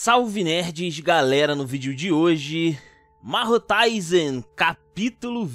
Salve nerds, galera, no vídeo de hoje, Mahou-Taizen, capítulo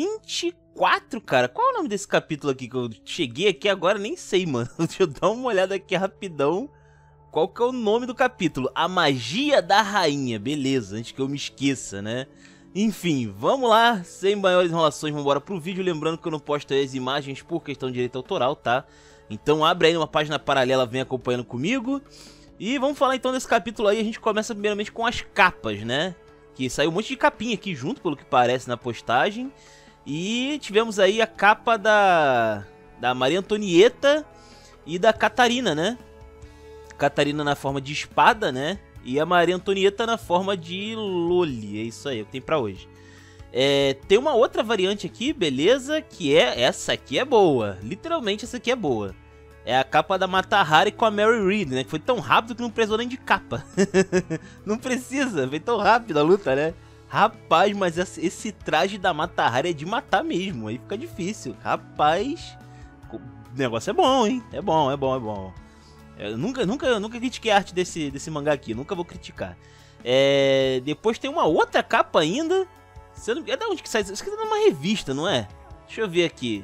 24, cara. Qual é o nome desse capítulo aqui que eu cheguei aqui agora? Nem sei, mano. Deixa eu dar uma olhada aqui rapidão. Qual que é o nome do capítulo? A Magia da Rainha, beleza, antes que eu me esqueça, né? Enfim, vamos lá, sem maiores enrolações, vamos embora pro vídeo. Lembrando que eu não posto as imagens por questão de direito autoral, tá? Então abre aí uma página paralela, vem acompanhando comigo. E vamos falar então desse capítulo aí. A gente começa primeiramente com as capas, né? Que saiu um monte de capinha aqui junto, pelo que parece na postagem. E tivemos aí a capa da Maria Antonieta e da Catarina, né? Catarina na forma de espada, né? E a Maria Antonieta na forma de Loli. É isso aí, é o que tem pra hoje. Tem uma outra variante aqui, beleza? Que é... essa aqui é boa. Literalmente essa aqui é boa. É a capa da Mata-Hari com a Mary Read, né? Que foi tão rápido que não precisou nem de capa. Não precisa, foi tão rápido a luta, né? Rapaz, mas esse traje da Mata-Hari é de matar mesmo. Aí fica difícil. Rapaz, o negócio é bom, hein? É bom, é bom, é bom. Eu nunca critiquei a arte desse mangá aqui. Nunca vou criticar. Depois tem uma outra capa ainda. É da onde que sai? Isso aqui tá numa revista, não é? Deixa eu ver aqui.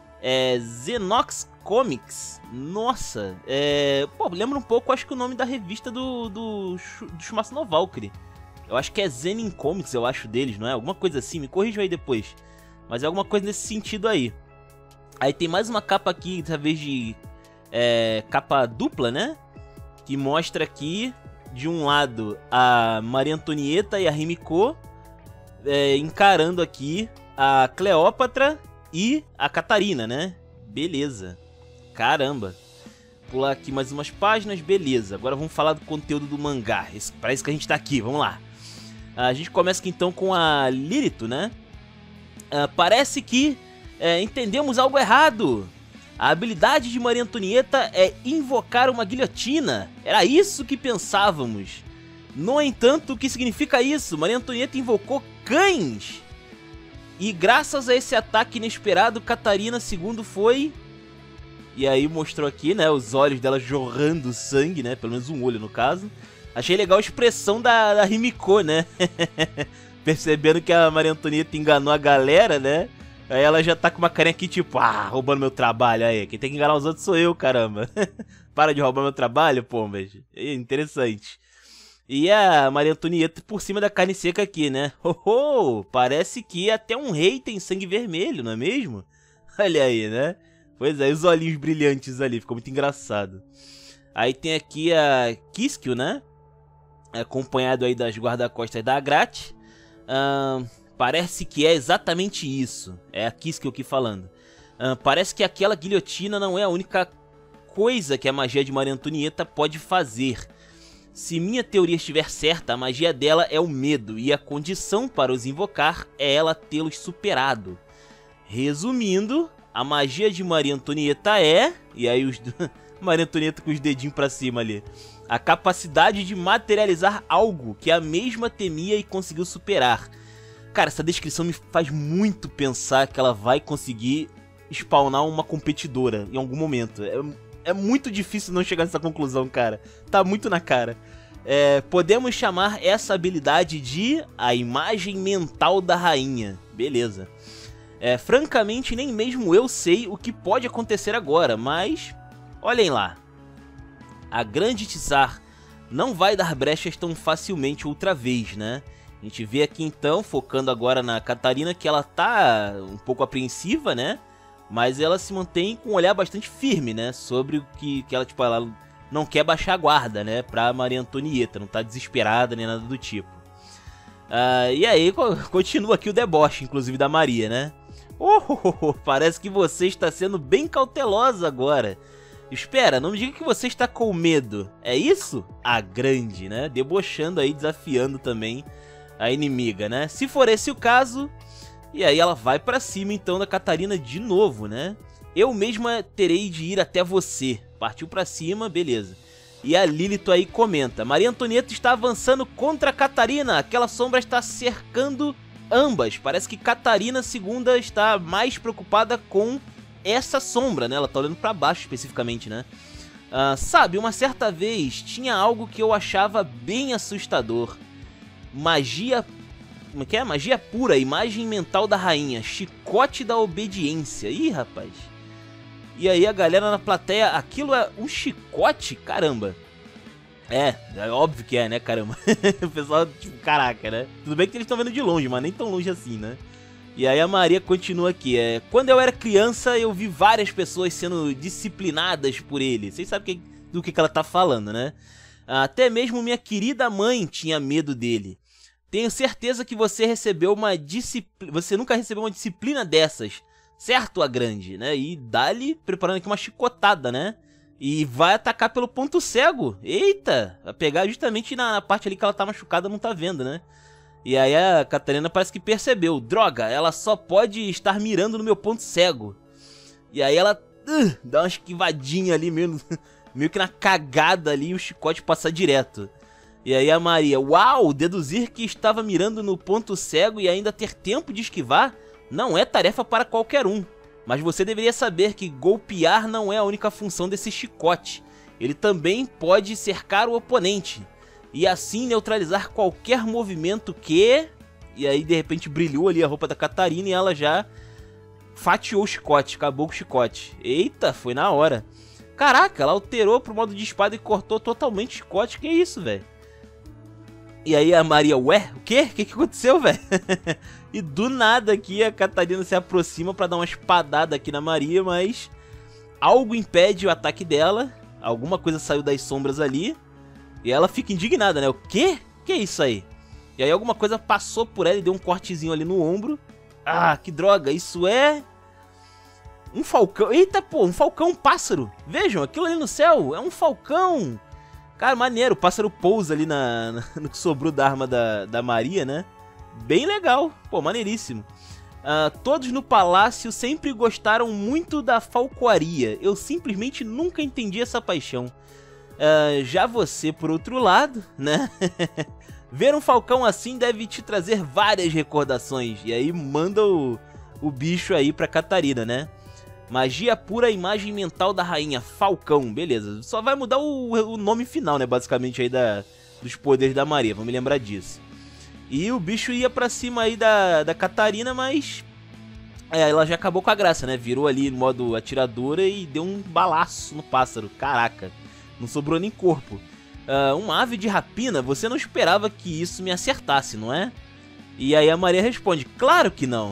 Zenox Comics. Nossa, pô, lembra um pouco, acho que o nome da revista do Shumatsu no Valkyrie. Eu acho que é Zenin Comics, eu acho, deles, não é? Alguma coisa assim, me corrijam aí depois. Mas é alguma coisa nesse sentido aí. Aí tem mais uma capa aqui, dessa vez de capa dupla, né? Que mostra aqui, de um lado, a Maria Antonieta e a Himiko encarando aqui a Cleópatra e a Catarina, né? Beleza. Caramba. Pular aqui mais umas páginas, beleza. Agora vamos falar do conteúdo do mangá. Para isso que a gente tá aqui, vamos lá. A gente começa aqui então com a Lirito, né? Parece que entendemos algo errado. A habilidade de Maria Antonieta é invocar uma guilhotina. Era isso que pensávamos. No entanto, o que significa isso? Maria Antonieta invocou cães. E graças a esse ataque inesperado, Catarina II foi... E aí mostrou aqui, né, os olhos dela jorrando sangue, né, pelo menos um olho no caso. Achei legal a expressão da Himiko, né, percebendo que a Maria Antonieta enganou a galera, né. Aí ela já tá com uma carinha aqui tipo, roubando meu trabalho aí, quem tem que enganar os outros sou eu, caramba. Para de roubar meu trabalho, pombas. Interessante. E a Maria Antonieta por cima da carne seca aqui, né. Parece que até um rei tem sangue vermelho, não é mesmo? Olha aí, né. Pois é, os olhinhos brilhantes ali, ficou muito engraçado. Aí tem aqui a Kiskyo, né? Acompanhado aí das guarda-costas da Agrate. Parece que é exatamente isso. É a Kiskyo aqui falando. Parece que aquela guilhotina não é a única coisa que a magia de Maria Antonieta pode fazer. Se minha teoria estiver certa, a magia dela é o medo. E a condição para os invocar é ela tê-los superado. Resumindo... A magia de Maria Antonieta e aí Maria Antonieta com os dedinhos pra cima ali, a capacidade de materializar algo que a mesma temia e conseguiu superar. Cara, essa descrição me faz muito pensar que ela vai conseguir spawnar uma competidora em algum momento. É muito difícil não chegar nessa conclusão, cara. Tá muito na cara. Podemos chamar essa habilidade de a imagem mental da rainha. Beleza. Francamente, nem mesmo eu sei o que pode acontecer agora, mas olhem lá. A grande Tsar não vai dar brechas tão facilmente outra vez, né? A gente vê aqui então, focando agora na Catarina, que ela tá um pouco apreensiva, né? Mas ela se mantém com um olhar bastante firme, né? Sobre o que ela, tipo, ela não quer baixar a guarda, né? Pra Maria Antonieta, não tá desesperada nem nada do tipo. E aí, continua aqui o deboche, inclusive, da Maria, né? Parece que você está sendo bem cautelosa agora. Espera, não me diga que você está com medo. É isso? A grande, né? Debochando aí, desafiando também a inimiga, né? Se for esse o caso... E aí ela vai pra cima então da Catarina de novo, né? Eu mesma terei de ir até você. Partiu pra cima, beleza. E a Lilith aí comenta: Maria Antonieta está avançando contra a Catarina. Aquela sombra está cercando... ambas. Parece que Catarina II está mais preocupada com essa sombra, né? Ela tá olhando pra baixo especificamente, né? Sabe, uma certa vez tinha algo que eu achava bem assustador. Magia... Como é que é? Magia pura, imagem mental da rainha, chicote da obediência. Ih, rapaz. E aí a galera na plateia, aquilo é um chicote? Caramba. É óbvio que é, né, caramba. O pessoal, tipo, caraca, né? Tudo bem que eles estão vendo de longe, mas nem tão longe assim, né? E aí a Maria continua aqui, quando eu era criança eu vi várias pessoas sendo disciplinadas por ele. Vocês sabem do que ela tá falando, né? Até mesmo minha querida mãe tinha medo dele. Tenho certeza que você recebeu uma disciplina. Você nunca recebeu uma disciplina dessas, certo, a grande, né? E dá-lhe preparando aqui uma chicotada, né? E vai atacar pelo ponto cego. Eita! Vai pegar justamente na parte ali que ela tá machucada, não tá vendo, né? E aí a Catarina parece que percebeu. Droga, ela só pode estar mirando no meu ponto cego. E aí ela dá uma esquivadinha ali, meio que na cagada ali, e o chicote passa direto. E aí a Maria, uau, deduzir que estava mirando no ponto cego e ainda ter tempo de esquivar não é tarefa para qualquer um. Mas você deveria saber que golpear não é a única função desse chicote. Ele também pode cercar o oponente e assim neutralizar qualquer movimento que... E aí de repente brilhou ali a roupa da Catarina e ela já fatiou o chicote, acabou com o chicote. Eita, foi na hora. Caraca, ela alterou pro modo de espada e cortou totalmente o chicote, que isso, velho? E aí a Maria, ué, o quê? O que aconteceu, velho? E do nada aqui a Catarina se aproxima pra dar uma espadada aqui na Maria, mas algo impede o ataque dela. Alguma coisa saiu das sombras ali. E ela fica indignada, né? O quê? Que é isso aí? E aí alguma coisa passou por ela e deu um cortezinho ali no ombro. Ah, que droga, isso é... um falcão. Eita, pô, um falcão, um pássaro. Vejam, aquilo ali no céu é um falcão. Cara, maneiro, o pássaro pousa ali no que sobrou da arma da Maria, né? Bem legal, pô, maneiríssimo. Todos no palácio sempre gostaram muito da falcoaria. Eu simplesmente nunca entendi essa paixão. Já você, por outro lado, né? Ver um falcão assim deve te trazer várias recordações. E aí manda o bicho aí pra Catarina, né? Magia pura, imagem mental da rainha, falcão, beleza. Só vai mudar o nome final, né, basicamente aí dos poderes da Maria, vamos lembrar disso. E o bicho ia pra cima aí da Catarina, mas... ela já acabou com a graça, né, virou ali no modo atiradora e deu um balaço no pássaro, caraca. Não sobrou nem corpo. Uma ave de rapina, você não esperava que isso me acertasse, não é? E aí a Maria responde, claro que não.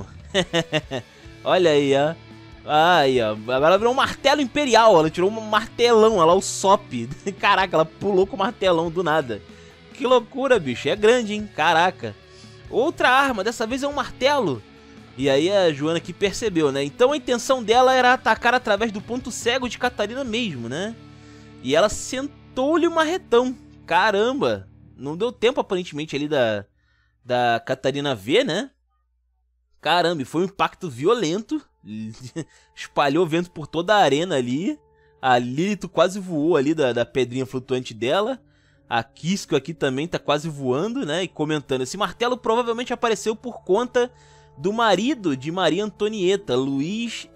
Olha aí, ó. Aí, ó, agora ela virou um martelo imperial, ela tirou um martelão, olha lá o sop. Caraca, ela pulou com o martelão do nada. Que loucura, bicho, é grande, hein, caraca. Outra arma, dessa vez é um martelo. E aí a Joana aqui percebeu, né, então a intenção dela era atacar através do ponto cego de Catarina mesmo, né. E ela sentou-lhe um marretão, caramba. Não deu tempo aparentemente ali da Catarina ver, né. Caramba, e foi um impacto violento. Espalhou vento por toda a arena ali. A Lilith quase voou ali da pedrinha flutuante dela. A Kisco aqui também tá quase voando, né? E comentando, esse martelo provavelmente apareceu por conta do marido de Maria Antonieta, Luís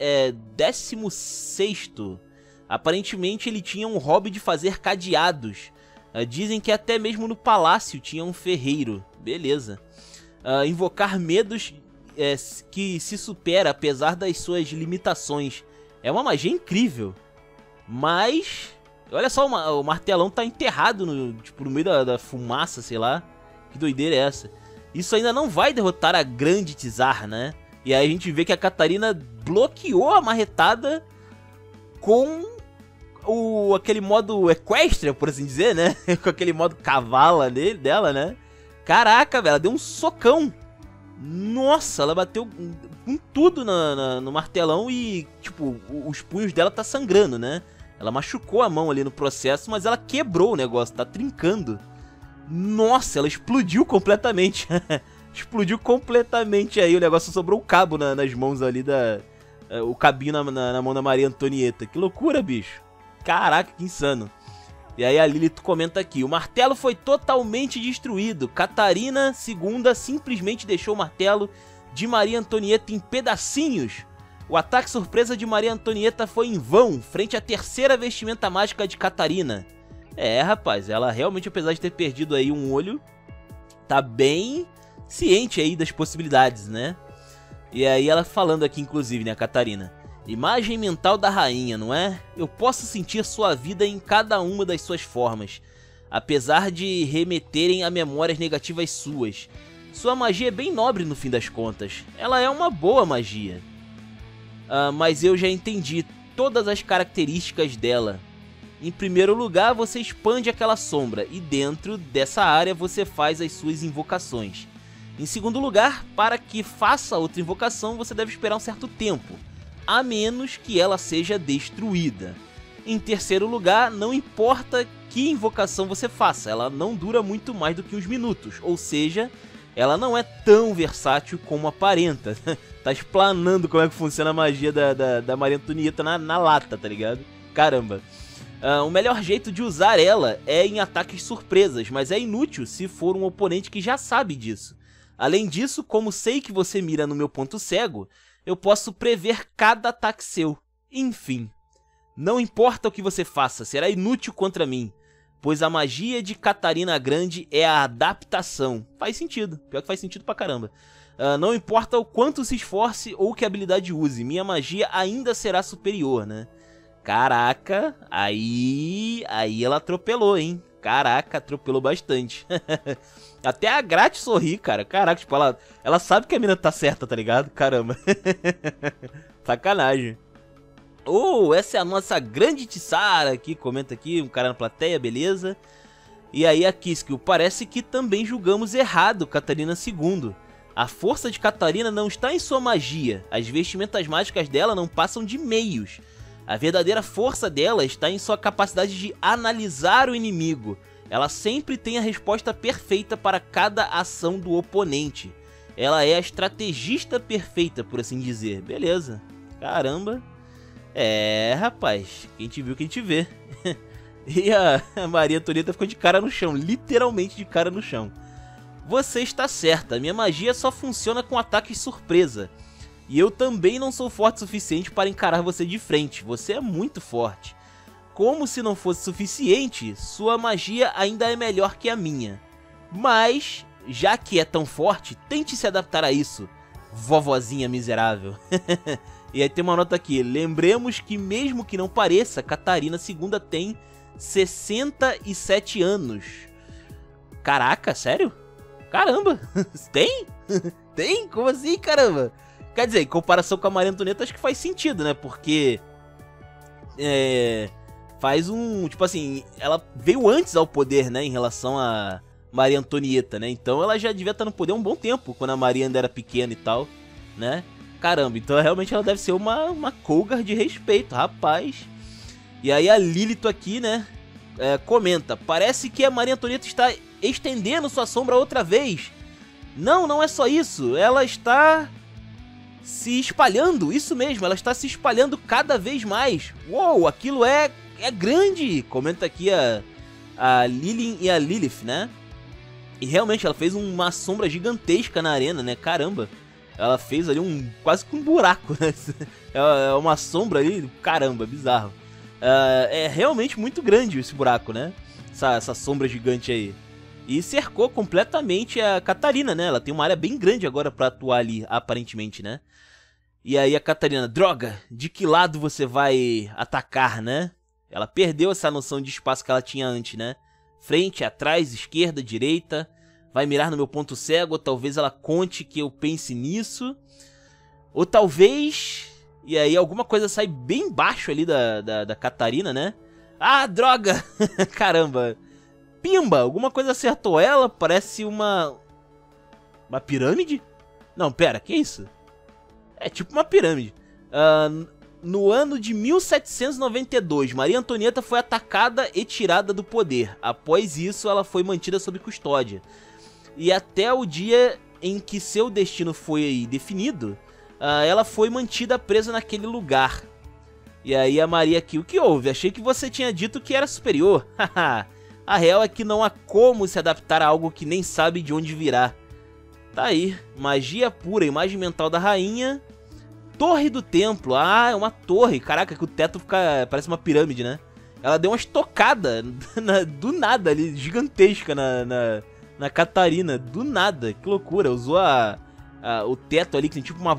XVI. Aparentemente ele tinha um hobby de fazer cadeados. Dizem que até mesmo no palácio tinha um ferreiro. Beleza. Invocar medos... que se supera apesar das suas limitações. É uma magia incrível. Mas... olha só, o martelão tá enterrado no meio da fumaça, sei lá. Que doideira é essa? Isso ainda não vai derrotar a grande Tsar, né? E aí a gente vê que a Catarina bloqueou a marretada com aquele modo equestre, por assim dizer, né? Com aquele modo cavala dela, né? Caraca, velho, ela deu um socão. Nossa, ela bateu com tudo no martelão e, tipo, os punhos dela tá sangrando, né? Ela machucou a mão ali no processo, mas ela quebrou o negócio, tá trincando. Nossa, ela explodiu completamente. Explodiu completamente aí, o negócio sobrou o cabo nas mãos ali o cabinho na mão da Maria Antonieta. Que loucura, bicho. Caraca, que insano. E aí a Lilith comenta aqui, o martelo foi totalmente destruído. Catarina II simplesmente deixou o martelo de Maria Antonieta em pedacinhos. O ataque surpresa de Maria Antonieta foi em vão, frente à terceira vestimenta mágica de Catarina. É, rapaz, ela realmente, apesar de ter perdido aí um olho, tá bem ciente aí das possibilidades, né? E aí ela falando aqui, inclusive, né, a Catarina. Imagem mental da rainha, não é? Eu posso sentir sua vida em cada uma das suas formas, apesar de remeterem a memórias negativas suas. Sua magia é bem nobre no fim das contas. Ela é uma boa magia. Mas eu já entendi todas as características dela. Em primeiro lugar, você expande aquela sombra e dentro dessa área você faz as suas invocações. Em segundo lugar, para que faça outra invocação, você deve esperar um certo tempo, a menos que ela seja destruída. Em terceiro lugar, não importa que invocação você faça, ela não dura muito mais do que uns minutos, ou seja, ela não é tão versátil como aparenta. Tá explanando como é que funciona a magia da Maria Antonieta na lata, tá ligado? Caramba. O melhor jeito de usar ela é em ataques surpresas, mas é inútil se for um oponente que já sabe disso. Além disso, como sei que você mira no meu ponto cego, eu posso prever cada ataque seu. Enfim, não importa o que você faça, será inútil contra mim, pois a magia de Catarina Grande é a adaptação. Faz sentido, pior que faz sentido pra caramba. Não importa o quanto se esforce ou que habilidade use, minha magia ainda será superior, né? Caraca, aí ela atropelou, hein? Caraca, atropelou bastante. Até a Grátis sorri, cara. Caraca, tipo, ela sabe que a mina tá certa, tá ligado? Caramba. Sacanagem. Essa é a nossa grande Tissara aqui, comenta aqui, um cara na plateia, beleza. E aí a Kiskill, parece que também julgamos errado Catarina II. A força de Catarina não está em sua magia, as vestimentas mágicas dela não passam de meios. A verdadeira força dela está em sua capacidade de analisar o inimigo. Ela sempre tem a resposta perfeita para cada ação do oponente. Ela é a estrategista perfeita, por assim dizer. Beleza. Caramba. É, rapaz. Quem te viu, quem te vê. E a Maria Antonieta ficou de cara no chão. Literalmente de cara no chão. Você está certa. Minha magia só funciona com ataques surpresa. E eu também não sou forte o suficiente para encarar você de frente. Você é muito forte. Como se não fosse suficiente, sua magia ainda é melhor que a minha. Mas, já que é tão forte, tente se adaptar a isso, vovozinha miserável. E aí tem uma nota aqui. Lembremos que mesmo que não pareça, Catarina II tem 67 anos. Caraca, sério? Caramba, tem? Tem? Como assim, caramba? Quer dizer, em comparação com a Maria Antonieta, acho que faz sentido, né? Porque faz um... Tipo assim, ela veio antes ao poder, né? Em relação a Maria Antonieta, né? Então ela já devia estar no poder há um bom tempo, quando a Maria ainda era pequena e tal, né? Caramba, então realmente ela deve ser uma cougar de respeito, rapaz. E aí a Lilith aqui, né? Comenta, parece que a Maria Antonieta está estendendo sua sombra outra vez. Não, não é só isso, ela está se espalhando, isso mesmo, ela está se espalhando cada vez mais. Uou, aquilo é grande, comenta aqui a Lilin e a Lilith, né? E realmente ela fez uma sombra gigantesca na arena, né? Caramba, ela fez ali quase que um buraco, né? É uma sombra ali, caramba, bizarro. É realmente muito grande esse buraco, né? Essa sombra gigante aí. E cercou completamente a Catarina, né? Ela tem uma área bem grande agora pra atuar ali, aparentemente, né? E aí a Catarina, droga, de que lado você vai atacar, né? Ela perdeu essa noção de espaço que ela tinha antes, né? Frente, atrás, esquerda, direita. Vai mirar no meu ponto cego, ou talvez ela conte que eu pense nisso. Ou talvez... E aí alguma coisa sai bem baixo ali da Catarina, né? Ah, droga! Caramba! Pimba! Alguma coisa acertou ela, parece uma pirâmide? Não, pera, que isso? É tipo uma pirâmide. No ano de 1792, Maria Antonieta foi atacada e tirada do poder. Após isso, ela foi mantida sob custódia. E até o dia em que seu destino foi definido, ela foi mantida presa naquele lugar. E aí a Maria aqui, o que houve? Achei que você tinha dito que era superior. A real é que não há como se adaptar a algo que nem sabe de onde virá. Tá aí, magia pura, imagem mental da rainha. torre do templo. Ah, é uma torre. Caraca, que o teto fica... parece uma pirâmide, né? Ela deu uma estocada do nada ali, gigantesca na Catarina. Do nada, que loucura. Usou o teto ali, que tem tipo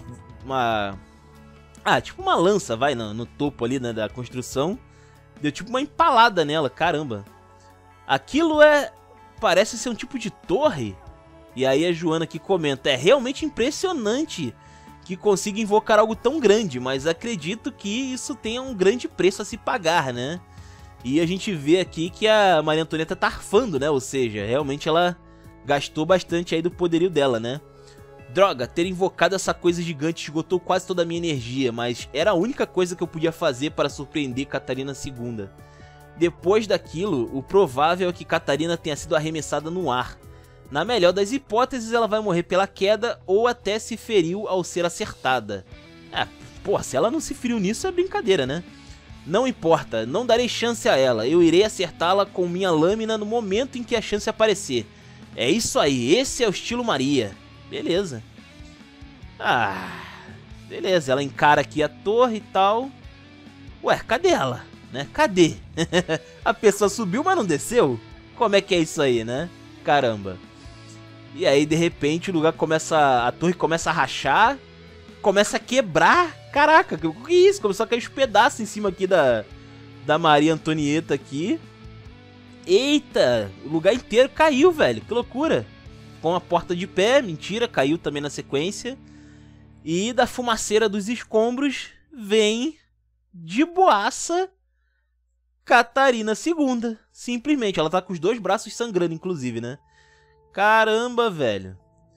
tipo uma lança, vai, no topo ali, né, da construção. Deu tipo uma empalada nela, caramba. Aquilo parece ser um tipo de torre. E aí a Joana aqui comenta, é realmente impressionante que consiga invocar algo tão grande, mas acredito que isso tenha um grande preço a se pagar, né? E a gente vê aqui que a Maria Antonieta tá arfando, né? Ou seja, realmente ela gastou bastante aí do poderio dela, né? Droga, ter invocado essa coisa gigante esgotou quase toda a minha energia, mas era a única coisa que eu podia fazer para surpreender Catarina II. Depois daquilo, o provável é que Catarina tenha sido arremessada no ar. Na melhor das hipóteses, ela vai morrer pela queda ou até se feriu ao ser acertada. Pô, se ela não se feriu nisso é brincadeira, né? Não importa, não darei chance a ela, eu irei acertá-la com minha lâmina no momento em que a chance aparecer. É isso aí, esse é o estilo Maria. Beleza. Beleza, ela encara aqui a torre e tal. Ué, cadê ela? Né? Cadê? A pessoa subiu, mas não desceu? Como é que é isso aí, né? Caramba. E aí, de repente, o lugar começa... a torre começa a rachar. Começa a quebrar. Caraca, que isso? Começou a cair os pedaços em cima aqui da Maria Antonieta aqui. Eita, o lugar inteiro caiu, velho. Que loucura. Com a porta de pé, mentira, caiu também na sequência. E da fumaceira dos escombros vem de boaça Catarina II. Simplesmente, ela tá com os dois braços sangrando, inclusive, né? Caramba, velho.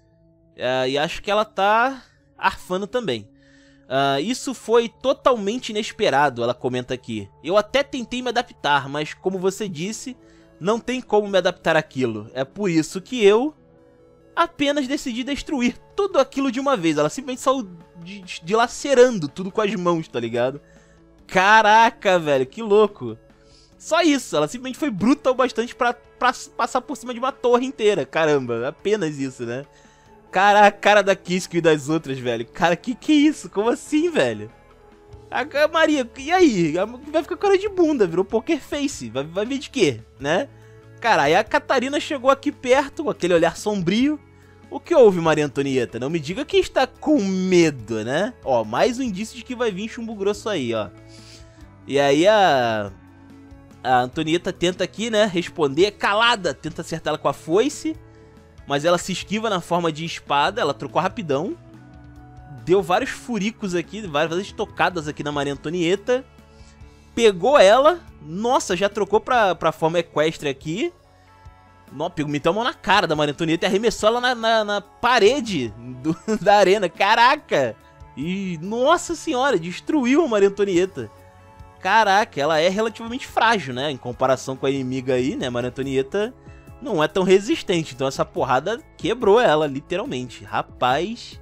E acho que ela tá arfando também. Isso foi totalmente inesperado, ela comenta aqui. Eu até tentei me adaptar, mas como você disse, não tem como me adaptar àquilo. É por isso que eu apenas decidi destruir tudo aquilo de uma vez. Ela simplesmente saiu dilacerando tudo com as mãos, tá ligado? Caraca, velho, que louco. Só isso, ela simplesmente foi bruta o bastante pra passar por cima de uma torre inteira. Caramba, apenas isso, né? Cara, a cara da Kisko e das outras, velho. Cara, que é isso? Como assim, velho? A Maria, e aí? Vai ficar com cara de bunda, virou poker face. Vai vir de quê, né? Cara, aí a Catarina chegou aqui perto, com aquele olhar sombrio. O que houve, Maria Antonieta? Não me diga que está com medo, né? Ó, mais um indício de que vai vir chumbo grosso aí, ó. E aí a Antonieta tenta aqui, né, responder calada. Tenta acertar ela com a foice. Mas ela se esquiva na forma de espada. Ela trocou rapidão. Deu vários furicos aqui, várias estocadas aqui na Maria Antonieta. Pegou ela. Nossa, já trocou pra forma equestre aqui. Meteu a mão na cara da Maria Antonieta e arremessou ela na parede da arena. Caraca! E, nossa senhora, destruiu a Maria Antonieta. Caraca, ela é relativamente frágil, né? Em comparação com a inimiga aí, né? A Maria Antonieta não é tão resistente. Então essa porrada quebrou ela, literalmente. Rapaz...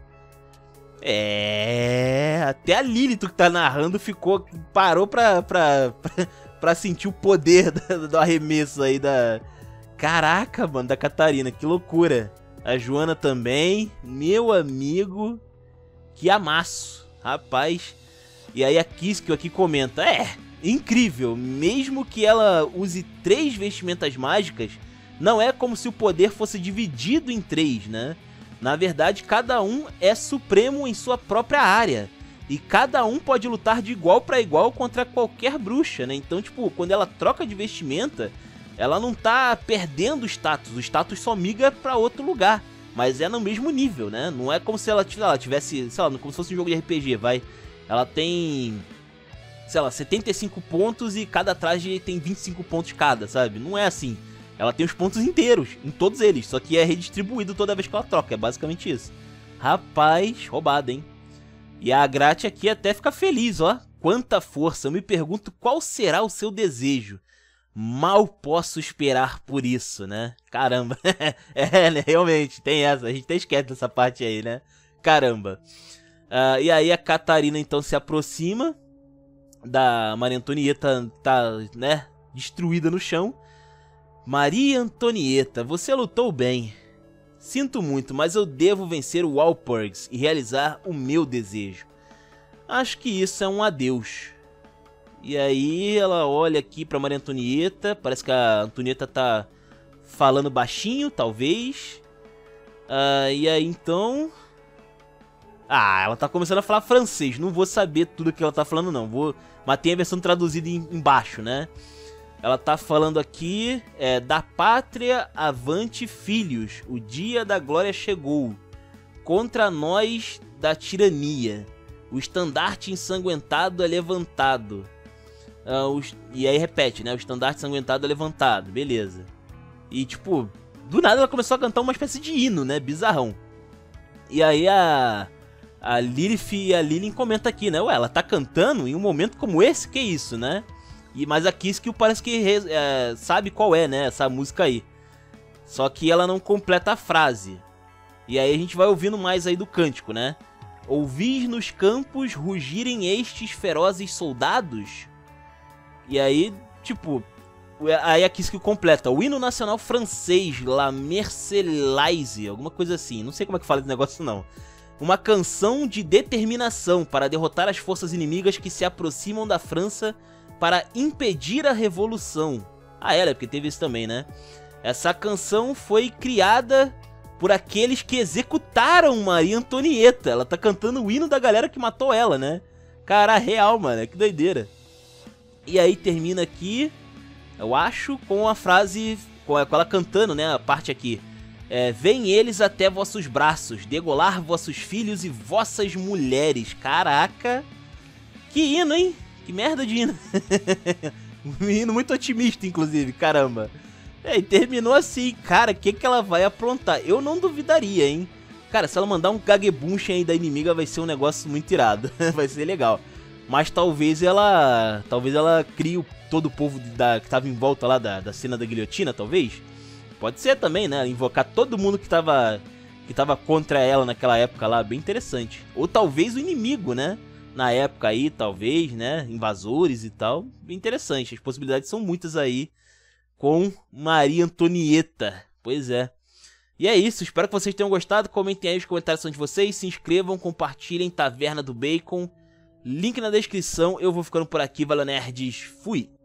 até a Lilith que tá narrando parou pra sentir o poder do arremesso aí da... Caraca, mano, da Catarina, que loucura. A Joana também, meu amigo, que amasso, rapaz. E aí a Kisko aqui comenta, incrível, mesmo que ela use 3 vestimentas mágicas, não é como se o poder fosse dividido em 3, né? Na verdade, cada um é supremo em sua própria área. E cada um pode lutar de igual para igual contra qualquer bruxa, né? Então, tipo, quando ela troca de vestimenta, ela não tá perdendo o status só migra pra outro lugar. Mas é no mesmo nível, né? Não é como se ela tivesse, sei lá, como se fosse um jogo de RPG, vai. Ela tem, sei lá, 75 pontos e cada traje tem 25 pontos cada, sabe? Não é assim. Ela tem os pontos inteiros, em todos eles, só que é redistribuído toda vez que ela troca, é basicamente isso. Rapaz, roubado, hein? E a Gratia aqui até fica feliz, ó. Quanta força, eu me pergunto qual será o seu desejo. Mal posso esperar por isso, né? Caramba. Né? Realmente, tem essa, a gente até esquece dessa parte aí, né? Caramba. E aí a Catarina então se aproxima da Maria Antonieta, tá, né, destruída no chão. Maria Antonieta, você lutou bem. Sinto muito, mas eu devo vencer o Walpurgis e realizar o meu desejo. Acho que isso é um adeus. E aí ela olha aqui pra Maria Antonieta. Parece que a Antonieta tá falando baixinho, talvez. E aí então... ela tá começando a falar francês. Não vou saber tudo que ela tá falando, não. Mas tem a versão traduzida embaixo, né? Ela tá falando aqui... da pátria avante, filhos. O dia da glória chegou. Contra nós da tirania. O estandarte ensanguentado é levantado. E aí repete, né? O estandarte ensanguentado é levantado. Beleza. E tipo, do nada ela começou a cantar uma espécie de hino, né? Bizarrão. E aí a Lilith e a Lillian comenta aqui, né? Ué, ela tá cantando em um momento como esse? Que isso, né? Mas a Kiskil parece que sabe qual é, né? Essa música aí. Só que ela não completa a frase. E aí a gente vai ouvindo mais aí do cântico, né? Ouvis nos campos rugirem estes ferozes soldados? E aí, tipo... Aí a Kiskil completa. O hino nacional francês, La Marseillaise, alguma coisa assim. Não sei como é que fala esse negócio, não. Uma canção de determinação para derrotar as forças inimigas que se aproximam da França para impedir a revolução. Porque teve isso também, né? Essa canção foi criada... por aqueles que executaram Maria Antonieta. Ela tá cantando o hino da galera que matou ela, né? Cara, real, mano. Que doideira. E aí termina aqui, eu acho, com a frase... com ela cantando, né? A parte aqui. Vem eles até vossos braços, degolar vossos filhos e vossas mulheres. Caraca. Que hino, hein? Que merda de hino. Um hino muito otimista, inclusive. Caramba. E terminou assim, cara, o que ela vai aprontar? Eu não duvidaria, hein? Cara, se ela mandar um Kagebunshin aí da inimiga, vai ser um negócio muito irado. Vai ser legal. Mas talvez ela crie todo o povo que tava em volta lá da cena da guilhotina, talvez. Pode ser também, né? Invocar todo mundo que tava contra ela naquela época lá, bem interessante. Ou talvez o inimigo, né? Na época aí, talvez, né? Invasores e tal. Bem interessante. As possibilidades são muitas aí. Com Maria Antonieta. Pois é. E é isso. Espero que vocês tenham gostado. Comentem aí os comentários de vocês. Se inscrevam, compartilhem. Taverna do Bacon. Link na descrição. Eu vou ficando por aqui. Valeu, nerds. Fui.